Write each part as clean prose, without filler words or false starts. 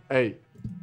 ای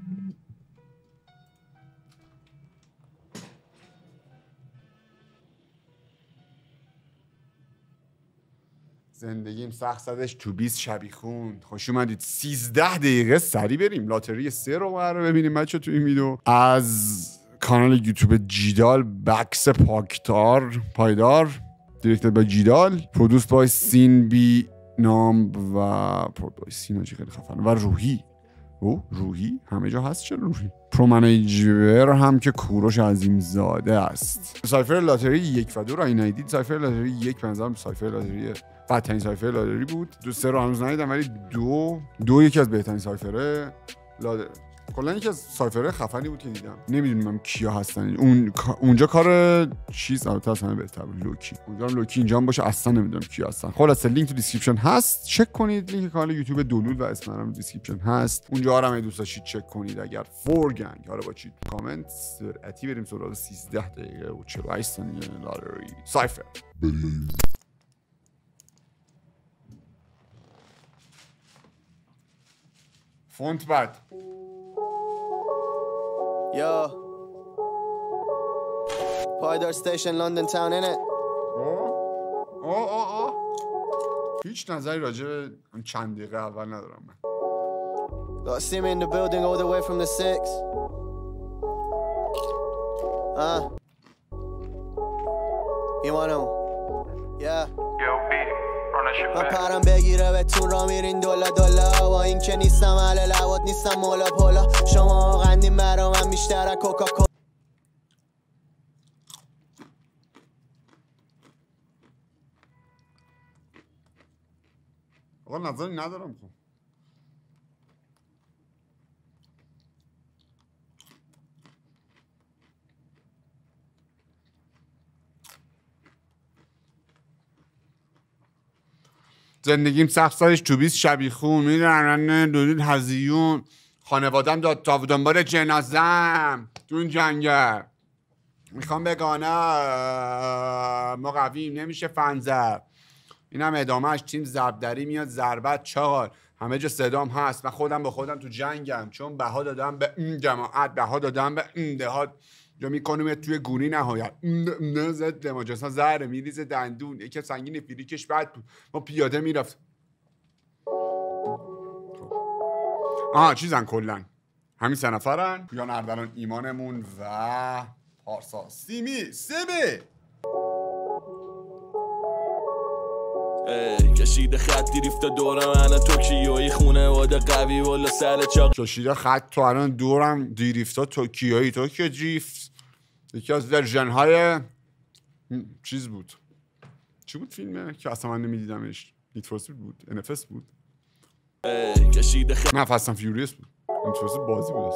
زندگیم سخت زدش تو 20 شبیخون. خوش اومدید 13 دقیقه سری بریم لاتری 3 رو قرار ببینیم بچه تو این ویدیو از کانال یوتیوب جیدال. بکس پایدار دیرکتد با جیدال، پرودوس بای سین بی نام و پرودوس سیناجی خیلی خفنه و روحی همه جا هست. چه روحی پرومنیجر هم که کوروش عظیم زاده است. سایفر لاتری 1 و 2 رو این ندیدید. سایفر لاتری 1 به نظرم سایفر لاتری بدترین سایفر لاتری بود. 2 3 رو هنوز ندیدم ولی 2 یکی از بهترین سایفره لاتری. کلا یکی از سایفرهای خفنی بود که دیدم. نمیدونم کیا هستن. اونجا کار چیز البته اصلا بهتر بود. لوکی اونجا لوکی اینجا هم باشه اصلا نمیدونم کیا هستن. خلاص لینک تو دیسکریپشن هست، چک کنید. لینک کانال یوتیوب دولول و اسم منم دیسکریپشن هست. اونجا هم دوست داشتید چک کنید. اگر فور گنگ حالا با چی کامنت سرعتی بریم سراغ 13 دقیقه و 48 ثانیه لاتری سایفر. فونت بد. Yo, Pydar Station, London Town, innit? هیچ نظری راجع به چند دقیقه اول ندارم من. Gotta see me in the building all the way from the 6. You want him? Yeah. من پرم بگیره بهتون را میرین دولا با این که نیستم اهل لوات نیستم مولا پولا شما قندیم برا من بیشتر از کوکاکولا. آقا نظری ندارم خب. زندگیم سخت سالش تو 20 شبیخون میدونن دودید هزیون خانوادم داد تا دنبال جنازم تو این جنگل میخوام بگانه ما قویم نمیشه فنزر. اینم ادامهش تیم زبدری میاد ضربت چاقال همه جا صدام هست. من خودم با خودم تو جنگم چون بها دادم به این جماعت بها دادم به این دهات یا میکنم توی گونی نهایت ضد ماجسا زهره میریزه دندون یکی سنگین فریکش بد بود ما پیاده میرفت. چیزن کلن همین 3 نفرن پویان اردلان ایمانمون و پارسا سیمی. کشیده خط دیریفته دورم انا توکیویی خونه واده قوی والا سر چاق کشیده خط تو الان دورم دیریفتا توکیویی توکیو دریفت یکی از ورژن های چیز بود. چی بود فیلمه که اصلا من نمیدیدمش؟ نیت فور اسپید بود NFS بود نه فاست اند فیوریوس بود. نیت فور اسپید بازی بود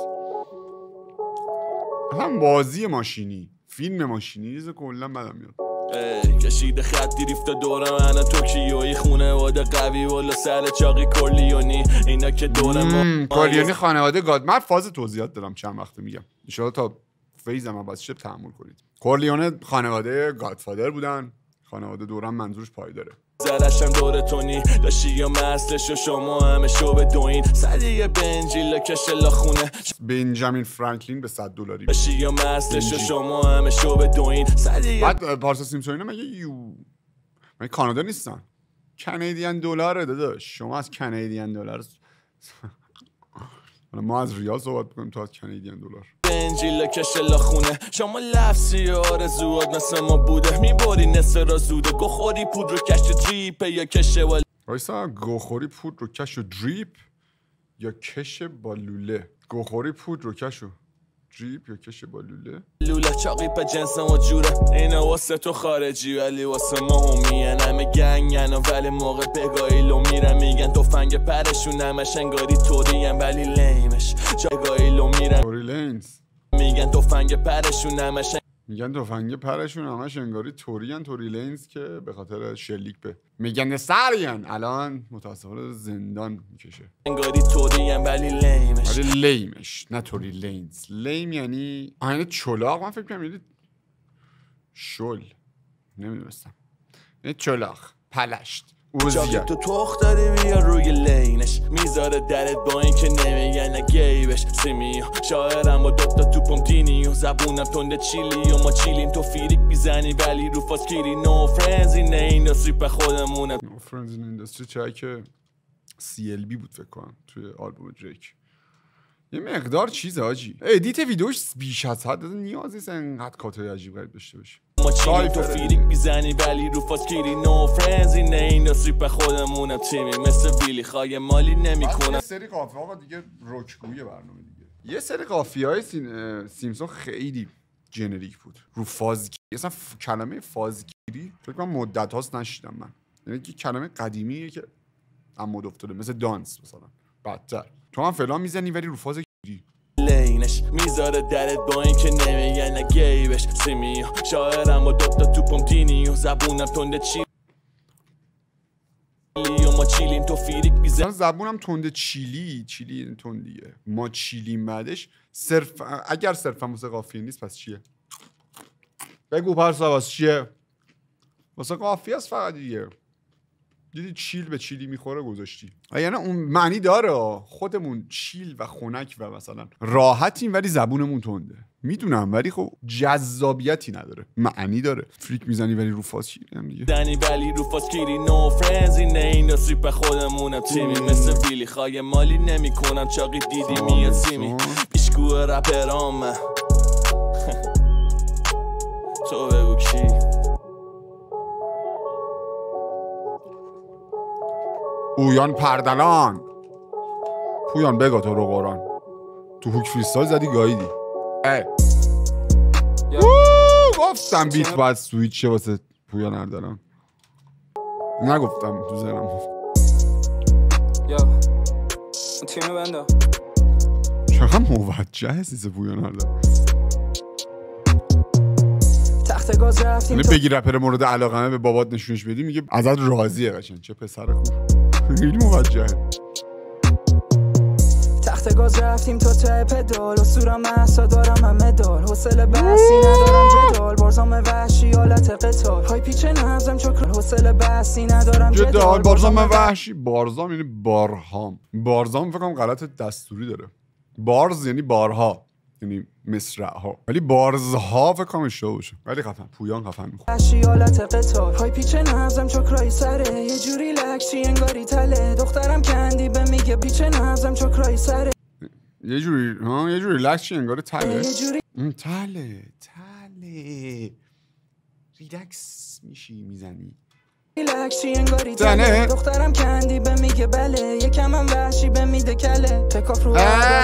اصلا بازی ماشینی فیلم ماشینی چیز کلا بدم میاد. کشیده خط دیریفته دورم انا توکیویی خونه واده قوی والا سر چاقی کورلیونی اینا که دورم کورلیونی خانواده گاد. من فاز توضیحات دارم چند وقته میگم ان شاء الله تا فیزم هم شب تحمل کنید. کورلیونه خانواده گادفادر بودن. خانواده دورم منظورش پایداره. زرشم دور تونی داشتی یا مسلش و شما همه شو به دوین صدیه بنجیل کشلا خونه بنجامین فرانکلین به $100 داشتی یا مسلش و شما همه شو به دوین صدیه. بعد پارسا سیمپسون مگه مگه کانادا نیستن؟ کانادین دلاره داداش. شما از کانادین دلار ما از ریال صحبت کنیم تو از کانادین دلار. بنجیل کشلا خونه شما لفظی آرزوات مثل ما بوده میبری نصف را زوده گوخوری پود رو کش دریپ یا کشه ولی وایسا گوخوری پود رو کش و دریپ یا کش با لوله. گوخوری پود رو کش و دریپ یا کش با لوله چاقی په جنس ما جوره اینا واسه تو خارجی ولی واسه ما همین همه گنگن ولی موقع بگاهی لو میرن میگن تفنگ پرشون همش انگاری طوریم ولی لیمش جگاهی لو میرن توری لینز میگن تفنگ پرشون همش انگاری توری لینز که به خاطر شلیک به میگن سریان الان متاسفانه زندان میکشه انگاری طوریم ولی لیمش نه توری لینز. لیم یعنی آهنه چلاق. من فکر کنم یعنی شل نمیدونستم یعنی چلاق پلشت جاکی تو تخت داری بیا روی لینش میذاره درت با این که نمیگن گیبش سیمیو شاعرم و دوتا توپم تینی و زبونم تنده چیلی و ما چیلیم تو فیریک بیزنی ولی رو فاسکیری نو فرنز این اینداستری به خودمونه. نو فرنز این اینداستری چه که CLB بود فکر کنم توی آلبوم دریک. یه مقدار چیزه آجی ادیت ویدیوش بیش از حد نیاز نیست انقدر کاتای عجیب غریب داشته باشه. ما چیلی تو فیریک بیزنی ولی رو فاسکیری نو فرنز این اینداستری به خودمونم تیمی مثل ویلی خواهی مالی نمیکنم. یه سری قافیه آقا دیگه رکگویه برنامه دیگه. یه سری قافیه های سیمسون خیلی جنریک بود رو فازگیری. اصلا کلمه فازگیری فکر کنم مدت هاست نشیدم من. یعنی که کلمه قدیمیه که عمود افتاده مثل دانس مثلا بدتر تو هم فلان میزنی ولی رو فاز گیری لینش میذاره درت با این که نمیگن گیبش سیمیو شاعرم و دوتا توپم تینی و زبونم تنده چیلی و ما چیلیم تو فیریک بیزن زبونم تنده چیلی این تندیه ما چیلیم بعدش صرف اگر صرفا واسه قافیه نیست پس چیه؟ بگو پرسا واسه چیه؟ واسه قافیه است فقط دیگه دیدی چیل به چیلی میخوره گذاشتی یعنی اون معنی داره خودمون چیل و خنک و مثلا راحتیم ولی زبونمون تنده میدونم ولی خب جذابیتی نداره معنی داره فریک میزنی ولی رو فاسکیری هم دیگه زنی ولی رو فاسکیری نو فرنز این اینداستری به خودمونم تیمی مثل ویلی خواهی مالی نمیکنم چاقی دیدی میاد سیمی پیشگوه رپرام تو بگو کی پویان پردلان پویان بگو تو رو قرآن تو هوک فریستایل زدی گاییدی گفتم بیت باید سویچ شه واسه پویان اردلان نگفتم تو زنم چقدر موجه سیسه پویان اردلان یعنی بگی رپر مورد علاقه به بابات نشونش بدی میگه ازت راضیه قشنگ چه پسر خوب خیلی موجهه تخت گاز رفتیم تا ته پدال اسطورم محسا دارم هم مدال حوصله بحثی ندارم جدال بارزام وحشی حالت قتال های پیچه نبزم چکر حوصله بحثی ندارم جدال بارزام وحشی بارزام یعنی بارهام بارزام فکرم غلط دستوری داره بارز یعنی بارها یعنی مصرع‌ها ولی بارزها فکر کنم اشتباه باشه ولی خفن پویان خفن میخواد وحشی حالت قتال های پیچه نبزم چکرای سره یه جوری لکشی انگاری تله دخترم کندی به میگه پیچه نبزم چکرای سره یه جوری لکشی انگاری تله تله ریلکس میشی میزنی لکشی انگاری تله دخترم کندی به میگه بله یکم هم وحشی به میده کله تکاف رو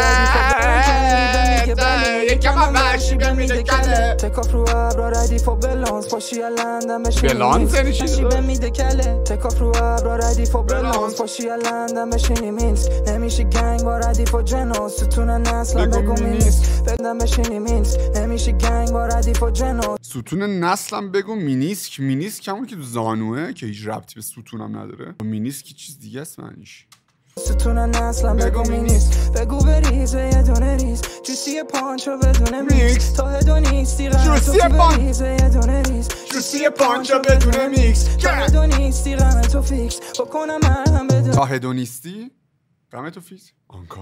یکم هم وحشی به میده کله تکاف رو ابرا ردیف و بلانس پاشی لندم بلانس یعنی چی به میده کله تکاف رو ابرا ردیف و بلانس پاشی لندم بشینی مینسک نمیشه گنگ با ردیف و جناس ستون نسلم بگو مینیسک بدم بشینی مینسک نمیشه گنگ با ردیف و جناس ستون نسلم بگو مینیسک همون که تو زانوه که هیچ ربطی به ستونم نداره مینیسک چیز دیگه است معنیش ستون نسلم بگو مینیسک بگو بریز یه دونه ریز جوسی پانچو بدون میکس تا هدونیستی غم تو بریز یه دونه ریز جوسی پانچو بدون میکس تا هدونیستی غم تو فیکس بکنم مرهم بدون تا هدونیستی غم تو فیکس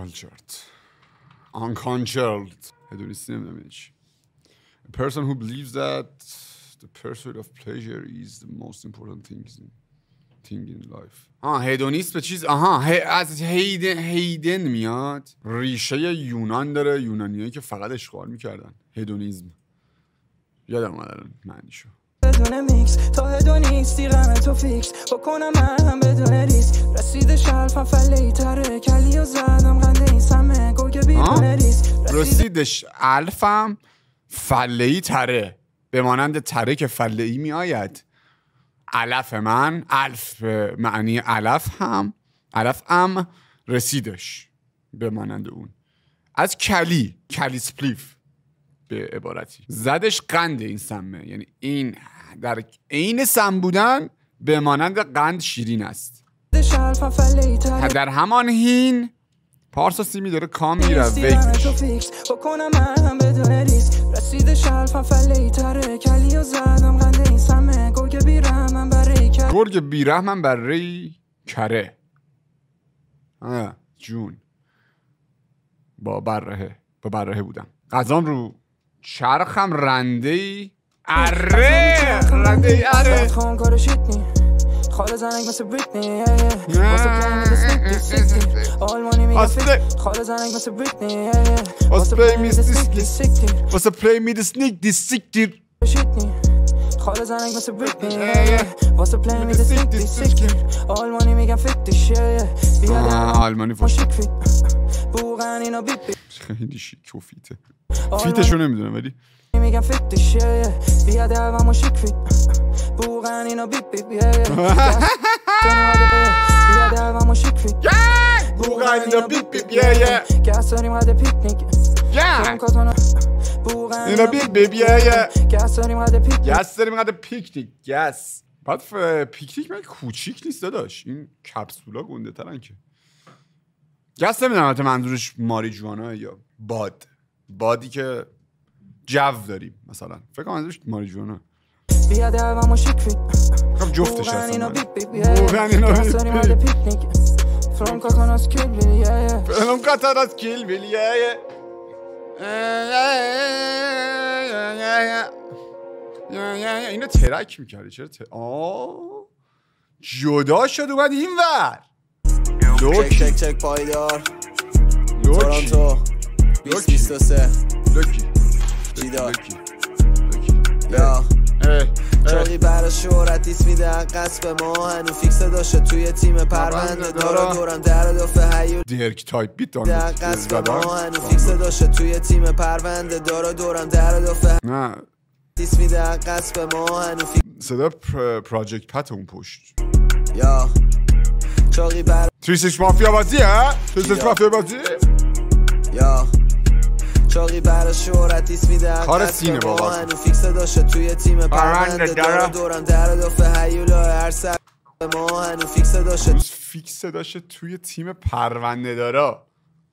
unconscious هدونیستی نمیدونم چی A person who believes that the pursuit of pleasure is the most important thing in life. هدونیست به چیز از هیدن میاد ریشه یونان داره یونانیایی که فقط اشغال میکردن هدونیزم یادم اومد الان معنیشو بدون میکس تا هدونیستی غم تو فیکس بکنم مرهم بدون ریس رسید شلفم فلهی تره کلیو زدم قنده این سمه گرگ بیرون ریس رسیدش الفم فلهی تره به مانند تره که فلهی می آید علف من الف به معنی علف هم رسیدش به مانند اون از کلی سپلیف به عبارتی زدش قند این سمه یعنی این در عین سم بودن به مانند قند شیرین است در همان هین پارسا سیمی داره کام میره ویک بکنم مرهم بدون ریس رسید شلفم فلهی تره کلیو زدم قنده این سمه گرگ گرگ بیرحمم برای کره. جون با برهه بودم. غذام رو چرخم رنده اره خاله زنگ مثل بریتنی واسه پلی میده سیکتی آلمانی میگه فکر خاله زنگ مثل بریتنی واسه پلی میده سیکتی واسه پلی میده سیکتی خاله زنگ مثل بریتنی واسه پلی میده سیکتی آلمانی میگن فکتش آلمانی فاشیک بوغن اینا بیت خیلی شیک و فیته. فیتشو نمیدونم ولی میگن فکتش بیا دوام و شیک فیت بوغن اینا بیت بیت بیا دوام و شیک فیت بوغن اینا بیت بیت بیا گس داریم قد پیکنیک اینا بیت بیت بیا گس داریم قد پیکنیک گس داریم قد پیکنیک گس. بعد پیکنیک من کوچیک نیست داداش، این کپسولا گنده ترن که. گس نمیدونم البته منظورش ماریجوانا یا بادی که جو داریم مثلا. فکر کنم منظورش ماریجوانا. بیا دوام و شیک فیت خب جفتش هستم. بوغن اینا بیت بیت گس داریم قد پیکنیک فرام کاتاناس کیل بیلی فرام کاتاناس کیل بیلی اینو ترک میکردی چرا جدا شد اومد این ور. چک پایدار تورانتو 2023 لوکی جیدار یا چاقی برای شهرتیس میده قصب ما هنو فیکس داشته توی تیم پرونده دارا دورم در دفعه هیو درک تایپ بیت قصب ما هنو فیکس داشته توی تیم پرونده دارا دورم در دفعه نه تیس میده قصب ما هنو فیکس صدا پراجکت پت اون پشت یا چاقی برای 36 مافیا بازیه 36 مافیا بازی یا چاقی برای شهرتیس میده کار سینه بابا هنو فیکس داشته توی تیم پرونده دارا دورم در دفعه هیولا هر سر ما هنو فیکس داشته فیکس داشته توی تیم پرونده دارا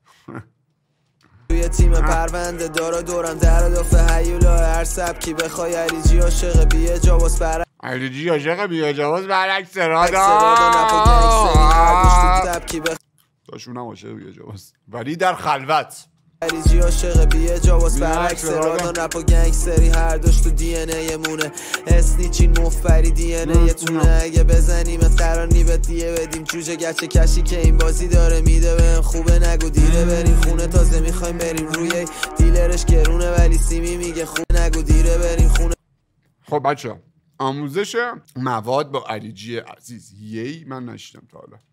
توی تیم پرونده دارا دورم در دفعه هیولا هر سبکی بخوای علیجی عاشق بیه جواز برعکس علیجی عاشق بیه جواز برعکس رادا داشونم عاشق بیه جواز ولی در خلوت علیجی عاشق بیه جواز برعکس رادا نپ و گنگستری هر داشت تو دی ان ای مونه اسنیچین مفبری دی ان ای تونه اگه بزنیم قرار نیبت دیه بدیم جوجه گچه کشی که این بازی داره میده بهم خوبه نگو دیره بریم خونه تازه میخوایم بریم روی دیلرش گرونه ولی سیمی میگه خوبه نگو دیره بریم خونه. خب بچه آموزش مواد با علیجی عزیز یی من نشیدم تا حالا.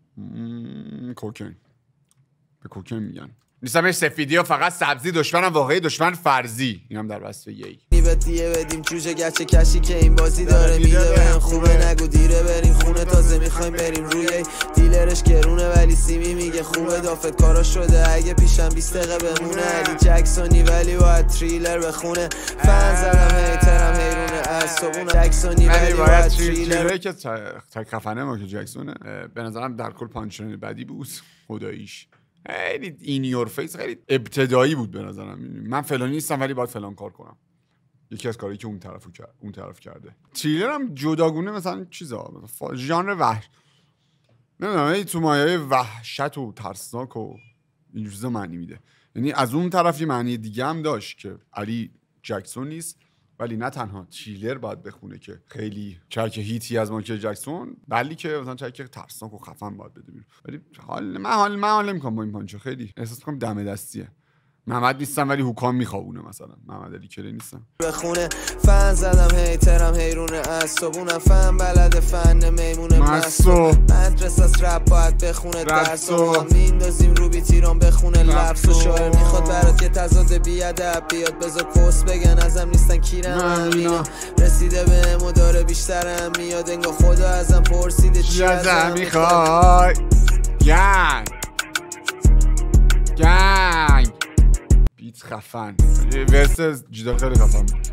کوکین به کوکین میگن نیستمش سفیدی و فقط سبزی دشمنم واقعی دشمن فرضی اینم در وصف یی نیبتیه بدیم جوجه گچه کشی که این بازی داره میده بهم خوبه نگو دیره بریم خونه تازه میخوایم بریم روی دیلرش گرونه ولی سیمی میگه خوبه دافت کارا شده اگه پیشم 20 دقیقه بمونه علی جکسونی ولی باید تریلر بخونه فن زدم هیترم حیرونه اصابونه جکسونی ولی باید تریلر که تک خفنه ما که جکسونه به نظرم در کل پانچرن بدی بود خداییش خیلی این یور فیس خیلی ابتدایی بود به نظرم. من فلانی نیستم ولی باید فلان کار کنم. یکی از کاری که اون طرف کرده. تریلر هم جداگونه مثلا چیزا ژانر وحش نمیدونم تو مایه وحشت و ترسناک و این چیزا معنی میده. یعنی از اون طرف یه معنی دیگه هم داشت که علی جکسون نیست ولی نه تنها تریلر باید بخونه که خیلی چرک هیتی از مایکل جکسون بلی که مثلا چرک ترسناک و خفن باید بده بیرون. ولی من حال نمی‌کنم با این پانچو خیلی احساس می‌کنم دم دستیه. محمد نیستم ولی حکام میخوابونه مثلا محمد علی کلی نیستم بخونه فن زدم هیترم حیرونه اصابونم فن بلد فن میمونه مستو مدرسه از رپ باید بخونه درسو میندازیم رو بیتیران بخونه لفظ و شاعر میخواد برات که تضاد بیادب بیاد بذار پست بگن ازم نیستن کیرم اینا رسیده به امو داره بیشترم میاد انگار خدا ازم پرسیده چی ازم میخوای گنگ بیت خفن ورس جدا خیلی خفن بود.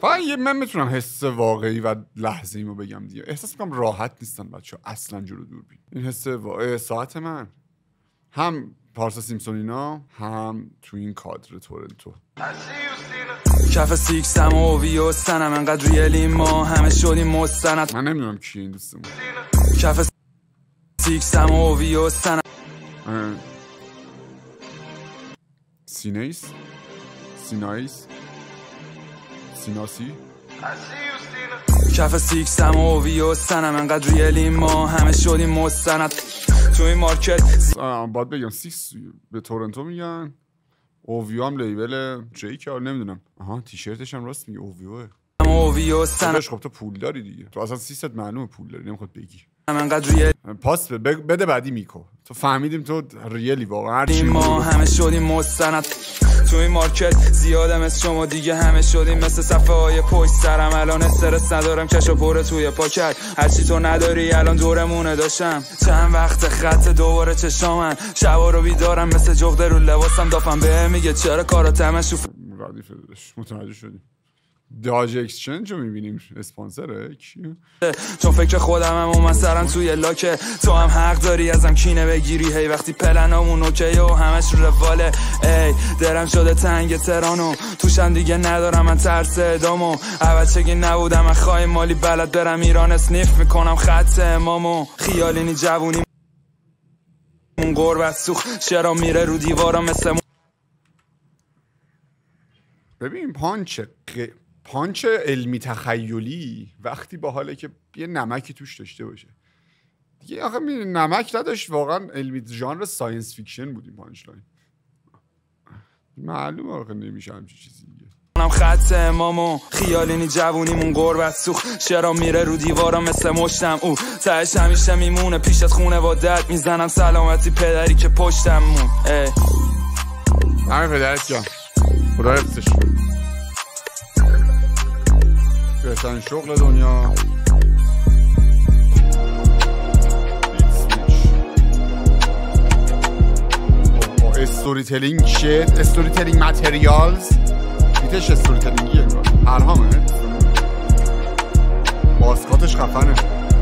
فقط من میتونم حس واقعی و لحظه ایمو بگم دیگه. احساس میکنم راحت نیستن بچه ها اصلا جلو دوربین. این حس ساعت من هم پارسا سیمپسونینا هم تو این کادر تورنتو. کف سیکسم و ویو سنم انقدر ریلی ما همه شدیم مستند. من نمیدونم کی این دوستمون. کف سیکسم و ویو سنم سیناسی کف سیکسم و ویو سنم انقدر ریلی ما همه شدیم مستند تو این مارکت. باید بگم سیکس به تورنتو میگن، اوویو هم لیبل جیک ها نمیدونم. آها تیشرتش هم راست میگه اوویو سنم. خب تو پول داری دیگه، تو اصلا سیست معلومه پول داری، نمیخواد بگی. انقدر ریل پاس بده بعدی میکو. تو فهمیدیم تو ریلی واقعا هر چی ما همه شدیم مستند تو این مارکت. زیاده مثل شما دیگه همه شدیم مثل صفحه های پشت سرم. الان استرس ندارم کشو پره توی پاکت. هرچی تو نداری الان دورمونه داشتم. چند وقت خط دوباره چشامن شبا رو بیدارم مثل جغده رو لباسم. دافم به میگه چرا کارات همه شوف. ردیفه دادش متوجه شدیم. داج اکسچنج رو میبینیم اسپانسره کیه؟ چون فکر خودمم و من سرم توی لاکه. تو هم حق داری ازم کینه بگیری هی وقتی پلنامون اوکیه و همش رو رواله. ای درم شده تنگ ترانو توشم دیگه ندارم من ترس ادامو. بچگی نبودم من خواهی مالی بلد برم ایران اسنیف میکنم خط امامو. خیالینی جوونی اون قربت سوخ چرا میره رو دیوارا مثل ببین پانچ علمی تخیلی وقتی با حاله که یه نمکی توش داشته باشه دیگه. آخه نمک نداشت واقعا، علمی ژانر ساینس فیکشن بودیم. پانچ لاین معلومه آخه نمیشه همچین چیزی دیگه. منم خط امامو خیالینی جوونیمون قربت سوخ چرا میره رو دیوارا مثل مشتم. او تهش همیشه میمونه پیش از خونه با درد میزنم سلامتی پدری که پشتمون. همه پدرت جان خدا حفظش کنه. بهترین شغل دنیا استوری تلینگ شت، استوری تلینگ متریالز. بیتش استوری تلینگیه پرهامه باسکاتش خفنه.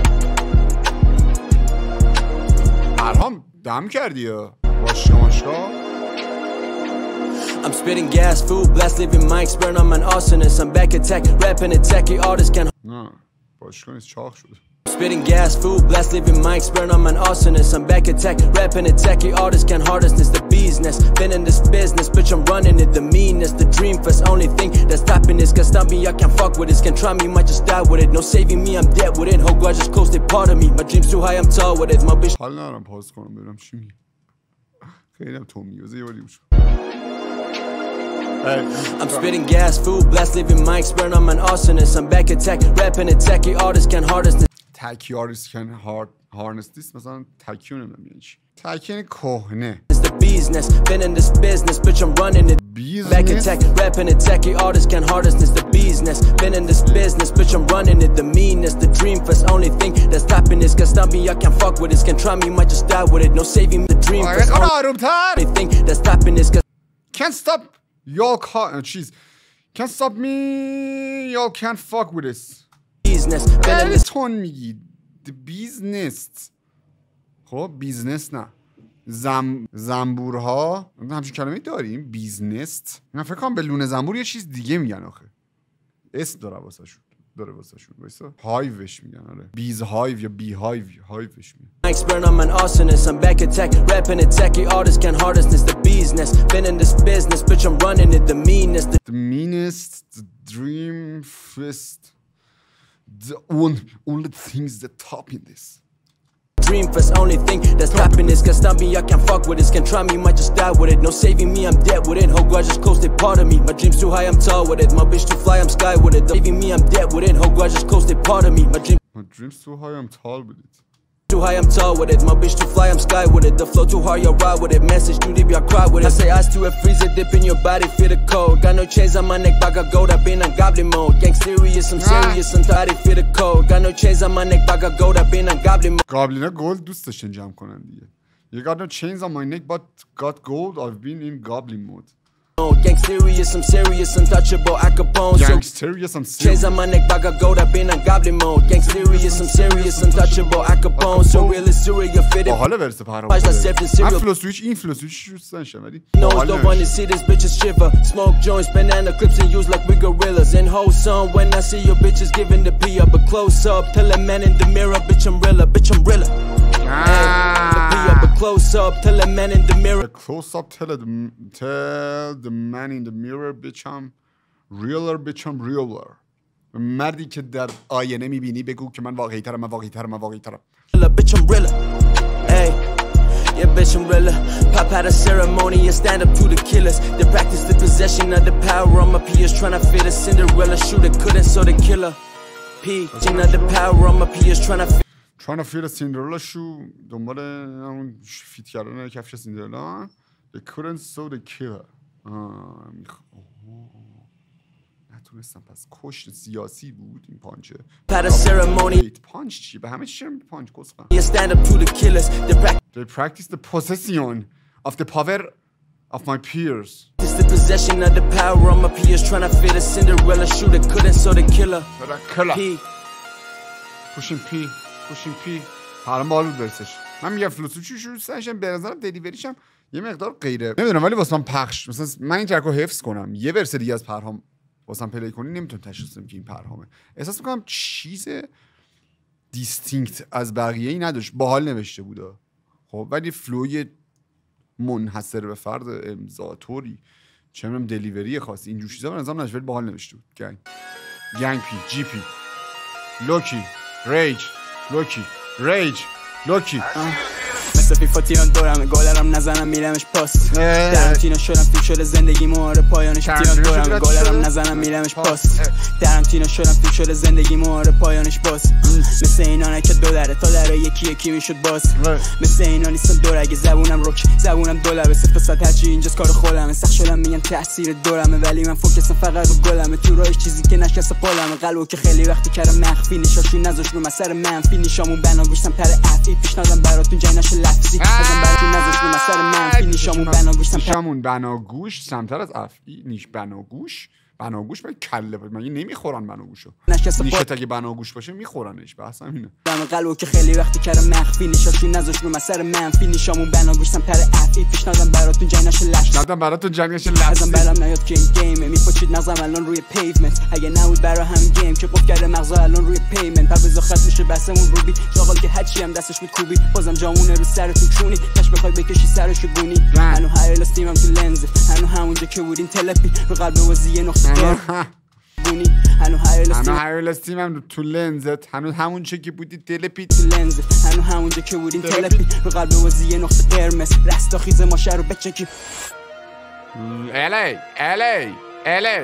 پرهام دم کردی یا باشگاه I'm spitting gas, food, blast, leaving mics, burn on my awesomeness. I'm back attack, rapping attacky, artists can. نه باشگاه نیست چاق شده. Spitting gas, food, blast, leaving mics, burn on my awesomeness. I'm back attack, rapping attacky, artists can hardest this the business. Been in this business, bitch, I'm running it. The meanness, the dream first, only thing that's stopping this. Can stop me, I can't fuck with this. Can try me, might just die with it. No saving me, I'm dead with it. Whole grudges close, they part of me. My dreams too high, I'm tall with it. My bitch. حال ندارم پاس کنم ببینم چی میگه. خیلی هم تو میوزه یه باری بوش. I'm spitting gas, food, blast, leaving mics, burn on my awesomeness. I'm back attack, rapping attacky, artists can hardest this. Tacky artists can harness this. مثلا تکی نمیدونم یعنی چی. تکی یعنی کهنه. It's the business, been in this business, bitch, I'm running it. Back attack, rapping attacky, artists can hardest this. The business, been in this business, bitch, I'm running it. The meanness, the dream first, only thing that's stopping this. Can stop me, I can't fuck with this. Can try me, might just die with it. No saving me, the dream first, only thing that's stopping this. Can't stop. Y'all can't stop me. Y'all can't fuck with this. Business. تون میگی the business. خب بیزنس نه. زنبورها همچین کلمه داریم بیزنس. من فکر کنم به لونه زنبور یه چیز دیگه میگن آخه. اسم داره واسهشون. وایسا هایوش میگن. آره بیز هایو یا بی هایو هایوش میگن. Mics burn on my awesomeness. I'm back attack, rapping attacky, artists can hardest this. The business, been in this business, bitch, I'm running it. The meanest, the dream fist, the only things that top in this. Dream first, only thing that's stopping this. Can stop me, I can't fuck with this. Can try me, might just die with it. No saving me, I'm dead with it. Whole grudges close, they part of me. My dreams too high, I'm tall with it. My bitch too fly, I'm sky with it. Saving me, I'm dead with it. Whole grudges close, they part of me. My dreams too high, I'm tall with it. Too high, I'm tall with it. My bitch too fly, I'm sky with it. The flow too hard, you ride with it. Message too deep, I cry with it. I say ice to a freezer, dip in your body, feel the cold. Got no chains on my neck, but I got gold. I've been on goblin mode. Gang serious, I'm serious. I'm tired, feel the cold. Got no chains on my neck, but I got gold. I've been on goblin mode. Goblin gold دوست داشتن جمع کنن دیگه. You got no chains on my neck, but got gold. I've been in goblin mode. Gang serious, I'm serious, untouchable, I Capone. Gang serious, I'm serious. Chains on my neck, bag of gold, I've been on goblin mode. Gang serious, I'm serious, untouchable, I Capone. So real is serious, fitted. باحاله ورس پرام. من فلو سویچ این فلو سویچ دوست داشتم ولی don't want to see this bitches shiver. Smoke joints, banana clips and use like we gorillas. And wholesome when I see your bitches giving the P up, but close up, tell a man in the mirror, bitch I'm realer, bitch I'm realer. Close up, tell a man in the mirror. Close up, tell the man in the mirror, bitch I'm realer, bitch I'm realer. مردی که در آینه میبینی بگو که من واقعی ترم، من واقعی ترم، من واقعی ترم. Bitch I'm realer. Hey, yeah, bitch I'm realer. Pop out a ceremony and stand up to the killers. They practice the possession of the power on my peers, trying to fit a Cinderella shooter couldn't, so the killer. P, of the power on my peers, trying to feel a Cinderella shoe. دنبال اون فیت کردن کفش سیندرلا. They couldn't, so the killer. نتونستم، پس کشت سیاسی بود این پانچه. پانچ چی؟ به همه چی میگه پانچ کسخه. They practice the possession of the power of my peers. It's the possession of the power on my peers, trying to fit a Cinderella shooter couldn't, so the killer. pushing P. حالا بالو برسش. من میگم فلوسو چی شروع سنشم به نظرم دلیوریشم یه مقدار غیره. نمیدونم ولی واسه من پخش مثلا من این ترکو حفظ کنم یه ورس دیگه از پرهام واسه من پلی کنی نمیتونم تشخیص بدم که این پرهامه. احساس میکنم چیز دیستینکت از بقیه ای نداشت. باحال نوشته بوده خب ولی فلوی منحصر به فرد امضاطوری چه میدونم دلیوری خاصی اینجور چیزا به نظرم نشویل باحال نوشته بود. گنگ پی جی پی لوکی لوکی مثل فیفاتیان دورمه گالرم نزنم میرمش پاس ترنتینو شدم فیلم شده زندگی مهاره پایانش تیان دورمه گالرم نزنم میرمش پاس ترنتینو شدم فیلم شده زندگی مهاره پایانش باز مثل اینانه که دو دره تا دره یکی میشد باز مثل اینا نیستم دور اگه زبونم رک زبونم دولبه صفر صد هرچی اینجاست کار خودمه سخت شدم میگن تاثیر دورمه ولی من فوکسم فقط رو گلمه تو راهش چیزی که نشکسته پالمه قلبو که خیلی وقتی کردم مخفی نشاشی نذاش رو مسر منفی نیشامون بنا گوشتم پر افی پیشنهادم براتون جای نشه لفظی ازم براتون نذاش رو مسر منفی نیشامون بنا گوشتم نیشامون بناگوش سمتر از افعی نیش بناگوش من کله بود من نمیخورن بناگوشو نیشت اگه بناگوش باشه میخورنش بحث همینه دم قلبو که خیلی وقتی کردم مخفی نشاشی نذاش رو مسر منفی نیشامون بناگوشتم پر افعی پیشنهادم براتون جای نشه لفظی ازم برام نیاد که این گیمه میپاچید مغزم الان روی پیومنت اگه نبود برا همین گیم که قفل کرده مغزا الان روی پیمنت بعد بزا خط میشه بسمون روبی شاغل که هرچی هم دستش بود کوبی بازم جامونه رو سرتون چونی تاش بخوای بکشی سرشو گونی هنو هایل استیمم تو لنز هنو همونجا که بودین تلپی رو قلب وزیه نقطه گونی هنو هایل استیمم تو لنزت هنو همون چه که بودی تلپی تو لنزت هنو همونجا که بودین تلپی رو قلب وزیه نقطه قرمز رستا خیز ماشه رو بچکی الی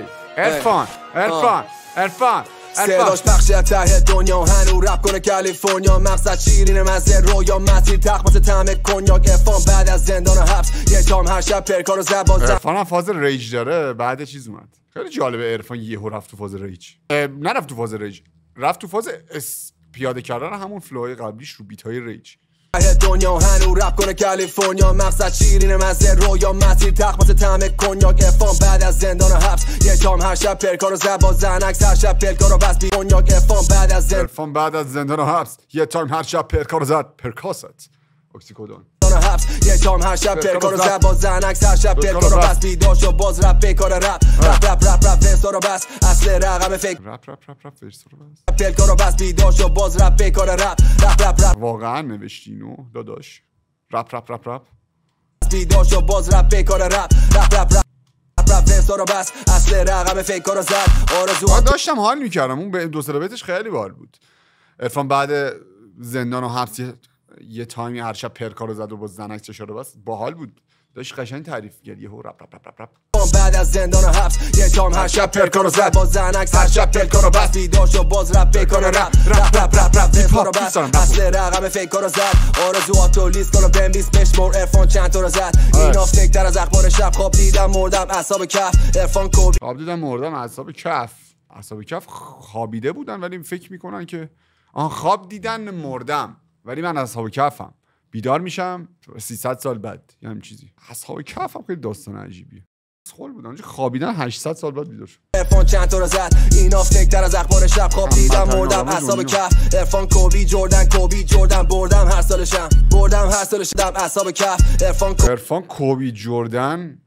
ارفان صداش پخش ته دنیا هنو رپ کنه کالیفرنیا مغزت شیرین مزه رویا مسیر تخمت طعم کنیاک افان بعد از زندان و حبس یه جام هر شب پرکار و زبان عرفان هم فاز ریج داره بعد چیز اومد خیلی جالبه عرفان یهو رفت تو فاز ریج نرفت تو فاز ریج رفت تو فاز پیاده کردن همون فلوهای قبلیش رو بیتای ریج دنیا هنو رپ کنه کالیفرنیا مغزت شیرین مزه رویا مسیر تخمت طعم کنیاک افان بعد از زندان و حبس یه جام هر شب پرکار و زبان زنک هر شب پرکار و بس بی کنیاک افان بعد از زندان و حبس یه تایم هر شب پرکار زد پرکاست اکسیکودون یه جام هر شب پرکار و زبان زنک هر شب پرکار و بس بیدار شو باز رپ بیکار رپ ورسا رو بس اصل رقم فکر رپ ورسا رو بس پرکار و بس بیدار شو باز رپ بیکار رپ واقعا نوشتی اینو داداش رپ بیدار شو باز رپ بیکار رپ ورسا رو بس اصل رقم فکر رو زد آرزو داشتم حال میکردم اون به دو سه بیتش خیلی باحال بود عرفان بعد زندان و حبس یه تایمی هر شب پرکارو زد و با زنک چشاره بس باحال بود داشت قشنگ تعریف کرد یهو رپ بعد از زندان و حبس یه جام هر شب پرکارو زد با زنک هر شب پرکارو بس بیدار شو باز رپ بیکار رپ بس اصل رقم فکر زد آرزواتو لیست کنم بنویس بشمر عرفان چند تا رو زد اینا فکر از اخبار شب خواب دیدم مردم اعصاب کف عرفان اعصاب کف خوابیده بودن ولی فکر میکنن که خواب دیدن مردم ولی من اصحاب کفم بیدار میشم 300 سال بعد یه هم چیزی اصحاب کفم خیلی داستان عجیبیه خول بودن اونجا خوابیدن 800 سال بعد بیدار شد. عرفان چند تا رو زد اینا فکر از اخبار شب خواب دیدم مردم اعصاب کف عرفان کوبی جردن بردم هر سالشم اعصاب کف عرفان کوبی جردن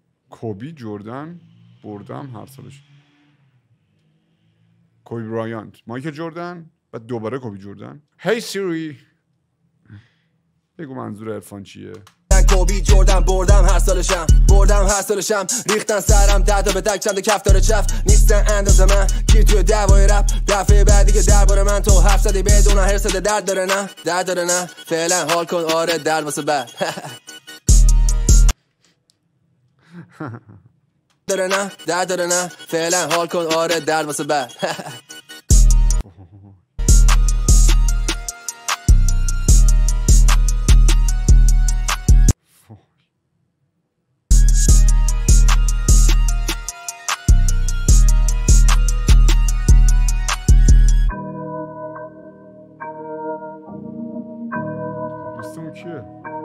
بردم هر سالش. کوبی برایانت مایکل جردن بعد دوباره کوبی جردن. هی سیری بگو منظور عرفان چیه؟ کوبی جردن بردم هر سالشم ریختن سرم 10 تا به تک چند کف داره چف نیستن اندازه من کی توی دعوای رپ دفعه بعدی که درباره من تو حرف زدی بدون هر صد درد داره نه فعلا حال کن آره درد واسه بعد داره نه فعلا حال کن آره درد واسه بعد کیه؟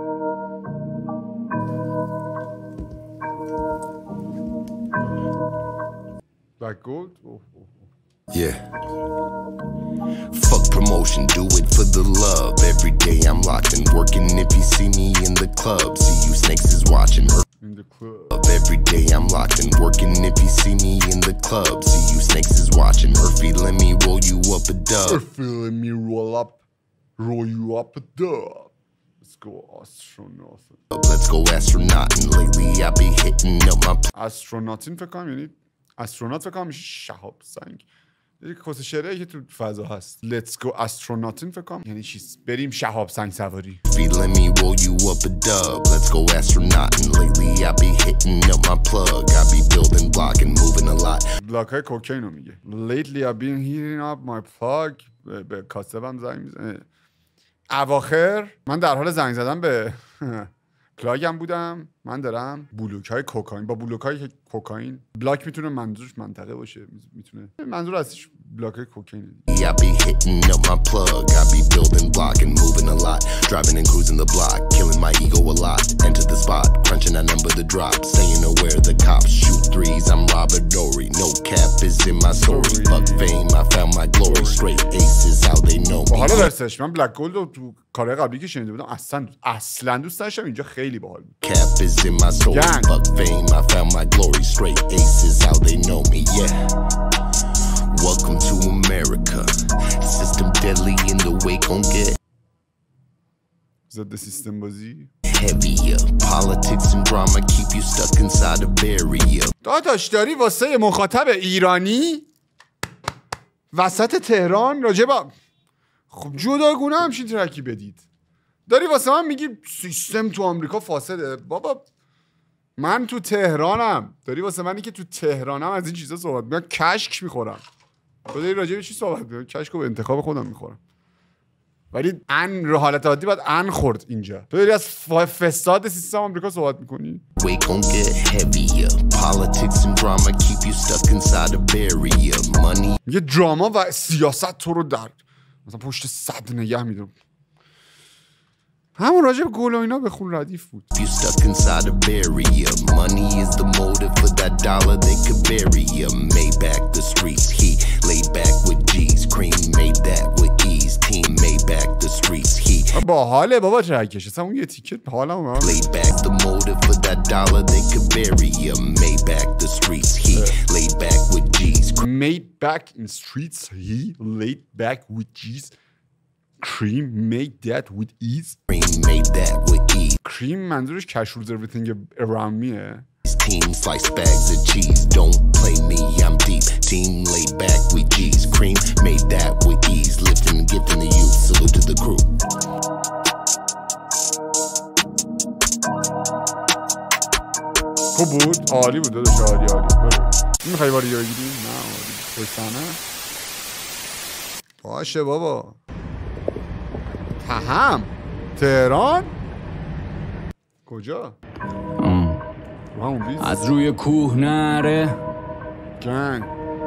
Black Gold? Yeah. Fuck promotion, do it for the love. Every day I'm locked and working. If you see me in the club, see you snakes is watching. In the club. Every day I'm locked and working. If you see me in the club, see you snakes is watching. Murphy, let me roll you up a dub. Murphy, let me roll you up a dub. Let's go astronaut. Let's go astronaut. And lately I be hitting up my astronautin فکر کنم یعنی استرونات فکر کنم میشه شهاب سنگ. یه کس شعری که تو فضا هست. Let's go astronautin فکر کنم یعنی چیز بریم شهاب سنگ سواری. Let me roll you up a dub. Let's go astronaut. And lately I be hitting up my plug. I be building block and moving a lot. بلاک های کوکین رو میگه. Lately I been hitting up my plug. به کاسبم زنگ میزنه. اواخر من در حال زنگ زدن به پلاگم بودم. من دارم بلوک های کوکائین با بلوک های کوکائین. بلاک میتونه منظورش منطقه باشه، میتونه منظور اصلیش بلاک های کوکائین. I be hitting up my plug. I be building block and moving a lot. Driving and cruising the block, killing my ego a lot. Enter the spot, crunching that number the drop. Staying aware the cops shoot threes. I'm Robert Dory. No cap is in my story. Fuck fame, I found my glory. Straight aces, how they know me. حالا درستش من بلک گولد رو تو کارهای قبلی که شنیده بودم اصلا دوست داشتم. اینجا خیلی باحال بود. Cap is in my story. Fuck fame, I found my glory. Straight aces, how they know me. Yeah. Welcome to America. System deadly in the way, gon' get ضد سیستم بازی heavier. Politics and drama keep you stuck inside a barrier. داداش داری واسه مخاطب ایرانی وسط تهران راجع با خب جداگونه همچین ترکی بدید. داری واسه من میگی سیستم تو آمریکا فاسده. بابا من تو تهرانم. داری واسه منی که تو تهرانم از این چیزا صحبت میکنم. کشک میخورم. تو داری راجع به چی صحبت میکنی؟ کشکو به انتخاب خودم میخورم. ولی رو حالت عادی باید خورد اینجا. تو داری از فساد سیستم آمریکا صحبت میکنی. یه دراما و سیاست تو رو در مثلا پشت صد نگه میدم. همون راجع به گل و اینا بخون ردیف بود. You stuck inside a barrier. Money is the motive for that dollar they could bury you. Made back the streets heat. Laid back with G's. Cream made that with ease. Team made back the streets heat. با حاله بابا ترکش اصلا اون یه تیکت حالم اومد. Laid back the motive for that dollar they could bury you. Made back the streets heat. Laid back with G's. Made back in streets heat. Laid back with G's. Cream made that with ease. Cream made that with ease. Cream منظورش cash rules everything around me. Team slice bags of cheese. Don't play me, I'm deep. Team laid back with G's. Cream made that with ease. Lifting and gifting the youth. Salute to the crew. خوب بود؟ عالی بود داداش. عالی. میخوای وارد بگیریم؟ نه عالی. خوشتنه؟ باشه بابا. تهم تهران کجا؟ از روی کوه نره گنگ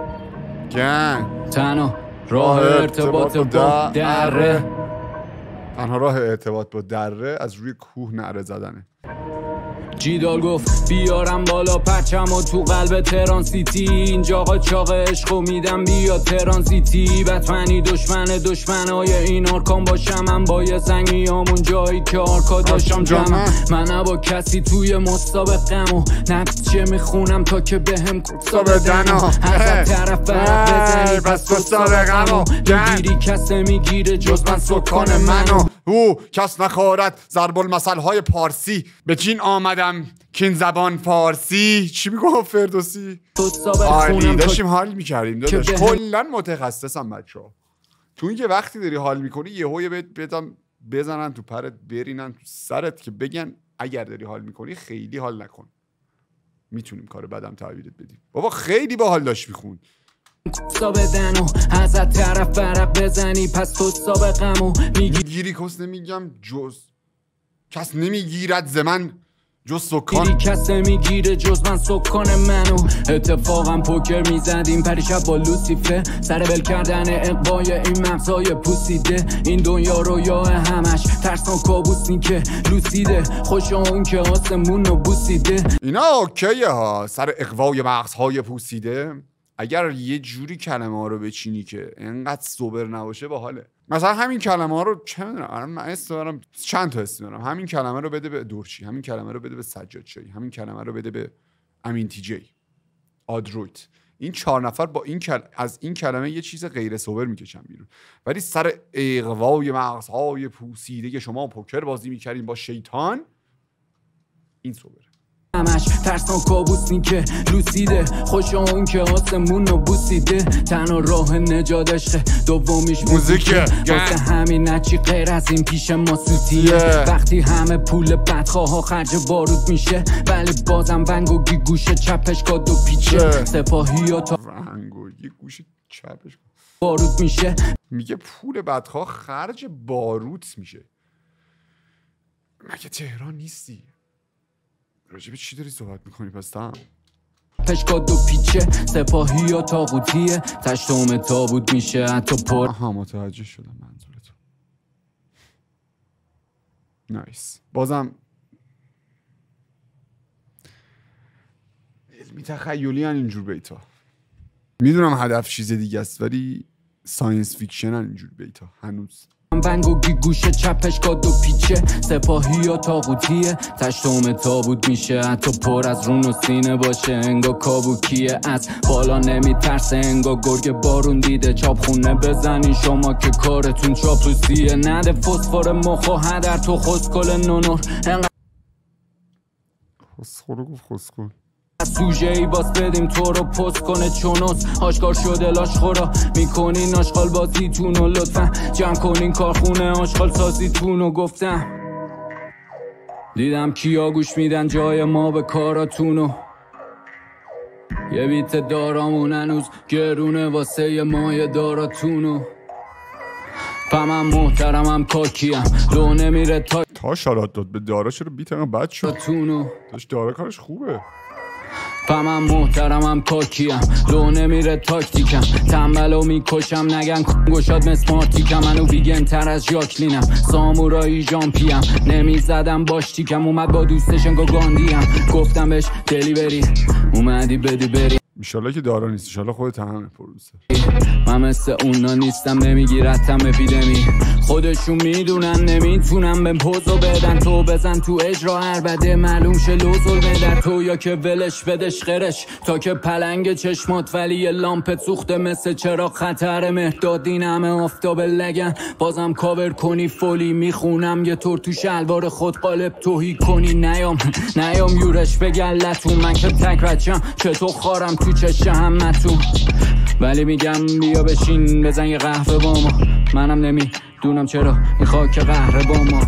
تنها راه ارتباط با دره. تنها راه ارتباط با دره از روی کوه نره زدنه. جیدال گفت بیارم بالا پرچم و تو قلب تهران سیتی، اینجا قاچاق عشقو میدم بیا تهران سیتی. بتمنی دشمنای این آرکان باشم، من با یه زنگیامون جایی که آرکا داشتم جمعم. من با کسی توی مسابقم و نتیجه میخونم تا که بهم کسا بدن و ازت طرف بزنی پس تو سابقم و میگیری کس میگیره جز من سکان منو. کس نخورد ضرب المثل های پارسی، به چین آمدم کین زبان فارسی. چی میگم فردوسی؟ آره داشتیم حال میکردیم داداش. کلا متخصصم بچه‌ها تو این که وقتی داری حال میکنی یهو بزنن تو پرت برینن تو سرت که بگن اگر داری حال میکنی خیلی حال نکن، میتونیم کار بدم تعبیرت بدیم. بابا خیلی باحال داشت میخوند. بدن و ازت طرف برق بزنی پس تو سابقمو میگیری کس نمیگم جز کس نمیگیرد ز من جز سکان، کس نمیگیره جز من سکان منو. اتفاقا پوکر میزدیم پریشب با لوسیفه، سر ول کردن اقبای این مغزای پوسیده. این دنیا رویاه همش ترس و کابوس که لوسیده، خوش اون که آسمون رو بوسیده. اینا اوکیه ها، سر اقوای مغزهای پوسیده. اگر یه جوری کلمه ها رو بچینی که انقدر سوبر نباشه باحاله. مثلا همین کلمه ها رو چه میدونم من استوارم چند تا اسم دارم، همین کلمه رو بده به دورچی، همین کلمه رو بده به سجاد چایی، همین کلمه رو بده به امین تی جی آدرویت. این 4 نفر با این از این کلمه یه چیز غیر سوبر میکشن بیرون. ولی سر اقوای مغزهای پوسیده که شما پوکر بازی میکردین با شیطان، این سوبره. همش ترس و کابوس که لوسیده، خوش اون که آسمون رو بوسیده. تنها راه نجات عشق دومیش موزیکه، واسه همین نچی غیر از این پیش ما سوتیه. وقتی همه پول بدخواه خرج بارود میشه، ولی بازم ونگوگی گوشه چپش کاد و پیچه. سپاهی ها تا ونگوگی گوشه چپش بارود میشه، میگه پول بدخواه خرج بارود میشه. مگه تهران نیستی؟ راجبه چی داری صحبت میکنی پس تام؟ پشکاد و پیچه، سپاهی یا تاغوتیه، تشتوم تابوت میشه حتی پر. آها متوجه شدم منظورتو. نایس. بازم علمی تخیلی هن اینجور بیتا. میدونم هدف چیز دیگه است ولی ساینس فیکشن هن اینجور بیتا هنوز. ونگوگی گوشه چپش کاد و پیچه، سپاهی یا تاغوتیه، تشتوم تابوت میشه حتی پر از رون و سینه باشه. انگا کابوکیه از بالا نمیترسه، انگا گرگ بارون دیده. چاپخونه بزنین شما که کارتون چاپلوسیه، نده فسفر مخ و هدر تو خسکل نونور. انقدر خسخور گفت خسکل سوژه ای باز بدیم تو رو پست کنه چونوس. آشکار شده لاش خورا میکنین آشغال بازیتون و لطفا جمع کنین کارخونه آشغال سازیتون و گفتم دیدم کیا گوش میدن جای ما به کاراتونو. یه بیت دارامون هنوز گرونه واسه مایه داراتونو. من محترمم تا کیم لو نمیره تا شارات داد به دارا. چرا بیت انقدر بد شد؟ داشت دارا کارش خوبه. من محترمم تا کیم لو نمیره تاکتیکم، تنبلو میکشم نگن گشاد مسمارتیکم. منو ویگن تر از ژاکلینم، سامورایی جامپیم، نمیزدم باش تیکم. اومد با دوستش انگا گاندیم، گفتم بهش دلیوری اومدی بدی بری. ایشالله که دارا نیست، ایشالله خودت همه پرودوسر. من مثل اونا نیستم نمیگیرتم اپیدمی، خودشون میدونن نمیتونم به پوزو بدن. تو بزن تو اجرا هر بده معلوم شه لوزل در تو، یا که ولش بدش خرش تا که پلنگ چشمات ولی یه لامپت سوخته مثل چرا خطر مهداد. این همه آفتاب لگن بازم کاور کنی فولی میخونم یه طور تو شلوار خود قالب توهی کنی. نیام یورش بگلتون من که تک رچم چطور خارم تو چشه همتون، ولی میگم بیا بشین بزن یه قهوه با ما. منم نمیدونم چرا این خاک قهره با ما.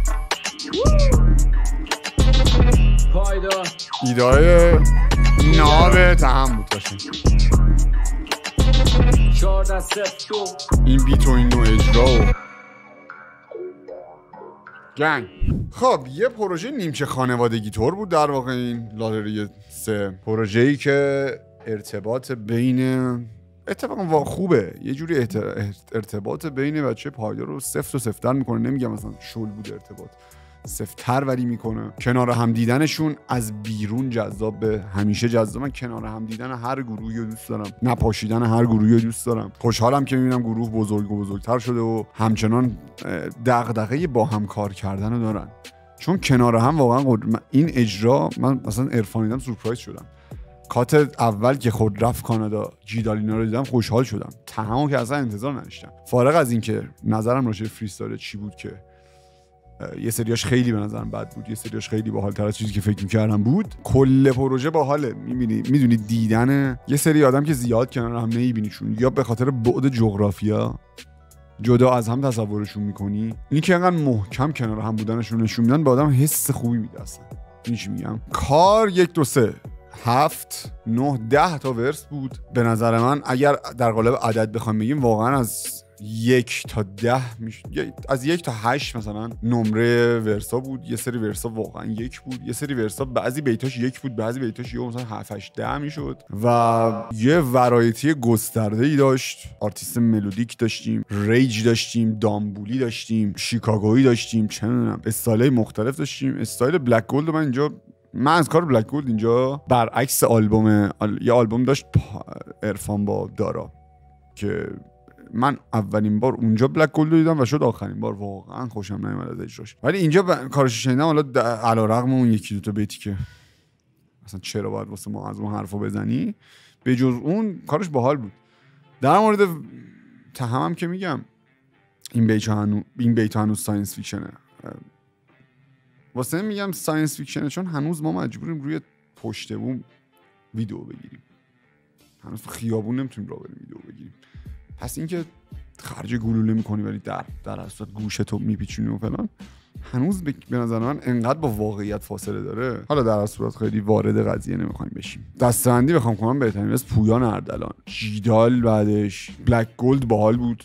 ایدای ناب تهم بود باشه این بیت و این نوع اجرا گنگ. خب یه پروژه نیمچه خانوادگی طور بود در واقع این لاتری 3. پروژه‌ای که ارتباط بین اتفاقا خوبه، یه جوری ارتباط بین بچه پایدار رو سفت و سفتر میکنه. نمیگم مثلا شل بود ارتباط، سفت‌تر ولی میکنه. کنار هم دیدنشون از بیرون جذاب به همیشه جذاب. من کنار هم دیدن هر گروهی رو دوست دارم، نپاشیدن هر گروهی رو دوست دارم. خوشحالم که میبینم گروه بزرگ و بزرگتر شده و همچنان دغدغه با هم کار کردن رو دارن، چون کنار هم واقعا این اجرا، من مثلا عرفان دیدم سورپرایز شدم. کات اول که خود رفت کانادا جیدالینا رو دیدم خوشحال شدم، تمام که اصلا انتظار نداشتم. فارغ از این که نظرم راجع به فریستایل چی بود که یه سریاش خیلی به نظرم بد بود، یه سریاش خیلی باحال‌تر از چیزی که فکر می‌کردم بود، کل پروژه باحاله. میدونی دیدن یه سری آدم که زیاد کنار هم نمی‌بینیشون یا به خاطر بعد جغرافیا جدا از هم تصورشون می‌کنی، این که انقدر محکم کنار هم بودنشون نشون میدن به آدم حس خوبی میده. اصلا این چی میگم، کار 1 2 3 7 9 10 تا ورس بود. به نظر من اگر در قالب عدد بخوام بگیم واقعا از 1 تا 10 میشه، از 1 تا 8 مثلا نمره ورسا بود. یه سری ورسا واقعا 1 بود، یه سری ورسا بعضی بیتاش 1 بود، بعضی بیتاش مثلا 7 8 10 میشد و یه ورایتی گسترده ای داشت. آرتیست ملودیک داشتیم، ریج داشتیم، دامبولی داشتیم، شیکاگویی داشتیم، چه میدونم استایل مختلف داشتیم. استایل بلک گولد من از کار بلک گولد اینجا برعکس یه آلبوم داشت عرفان با دارا که من اولین بار اونجا بلک گولد دیدم و شد آخرین بار. واقعا خوشم نمیاد از اجراش، ولی اینجا کارش شنیدم. حالا علیرغم اون 1 2 تا بیتی که اصلا چرا باید واسه ما از اون حرفو بزنی، به جز اون کارش باحال بود. در مورد تهمم که میگم این بیت هنوز ساینس فیکشنه. واسه میگم ساینس فیکشنه چون هنوز ما مجبوریم روی پشت بوم ویدیو بگیریم، هنوز خیابون نمیتونیم راه بریم ویدیو بگیریم. پس اینکه خرج گلوله میکنی ولی در اصل گوشتو میپیچونی و فلان، هنوز به نظر من انقدر با واقعیت فاصله داره. حالا در اصل خیلی وارد قضیه نمیخوایم بشیم. دسته‌بندی بخوام کنم بهترین از پویان اردلان، جیدال، بعدش بلک گولد باحال بود،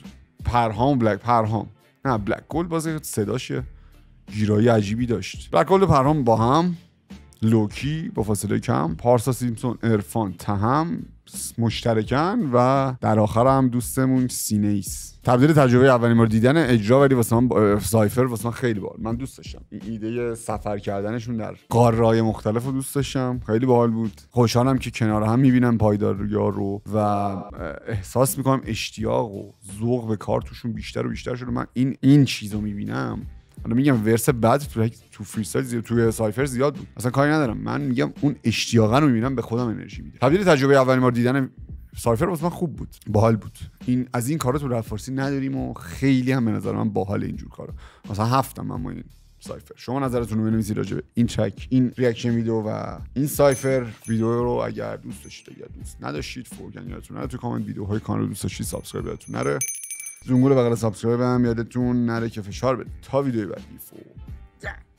بلک گولد باز صداش گیرایی عجیبی داشت. بلک گولد و پرهام با هم، لوکی با فاصله کم، پارسا سیمپسون، عرفان، تهم مشترکن و در آخر هم دوستمون سینیس. تبدیل تجربه اولین بار دیدن اجرا ولی واسه من سایفر واسه من خیلی باحال. من دوست داشتم این ایده سفر کردنشون در قاره‌های مختلف رو دوست داشتم، خیلی باحال بود. خوشحالم که کنار هم میبینم پایداریا رو و احساس میکنم اشتیاق و ذوق به کار توشون بیشتر و بیشتر شده. من این چیزو میبینم. حالا میگم ورس بعد تو فریستایل تو سایفر زیاد بود، اصلا کاری ندارم. من میگم اون اشتیاقا رو میبینم به خودم انرژی میده. تبدیل تجربه اولین بار دیدن سایفر واسه من خوب بود، باحال بود. این از این کارا تو رپ فارسی نداریم و خیلی هم به نظر من باحال اینجور کارا. مثلا 7 من این سایفر. شما نظرتون رو بنویسید راجع به این ترک، این ریاکشن ویدیو و این سایفر ویدیو رو اگر دوست داشتید. اگر دوست نداشتید فوقاً یادتون نره تو کامنت ویدیوهای کانال دوست داشتید سابسکرایب یادتون نره. زنگوله بغل سابسکرایب هم یادتون نره که فشار بدید تا ویدیوی بعدی.